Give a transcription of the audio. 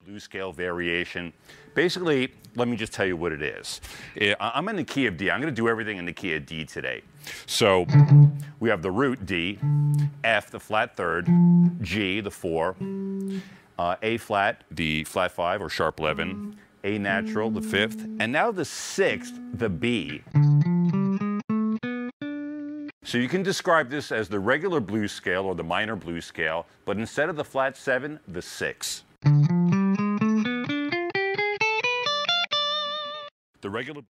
blues scale variation. Basically, let me just tell you what it is. I'm in the key of D. I'm going to do everything in the key of D today. So we have the root D, F, the flat third, G, the 4, A flat, the flat 5 or sharp 11, A natural, the 5th, and now the 6th, the B. So you can describe this as the regular blues scale or the minor blues scale, but instead of the flat 7, the 6. The regular